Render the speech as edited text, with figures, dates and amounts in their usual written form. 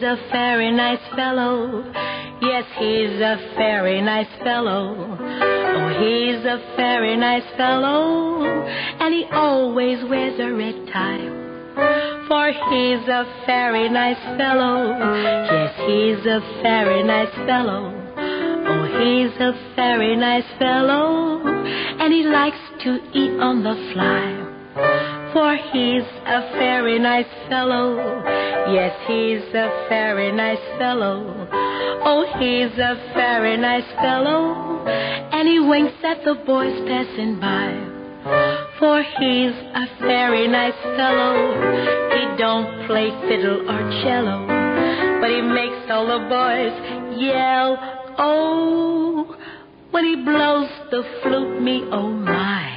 a very nice fellow. Yes, he's a very nice fellow. Oh, he's a very nice fellow. And he always wears a red tie. For he's a very nice fellow. Yes, he's a very nice fellow. Oh, he's a very nice fellow. And he likes to eat on the fly. For he's a very nice fellow. Yes, he's a very nice fellow. Oh, he's a very nice fellow. And he winks at the boys passing by. For he's a very nice fellow. He don't play fiddle or cello, but he makes all the boys yell, oh, when he blows the flute, me oh my.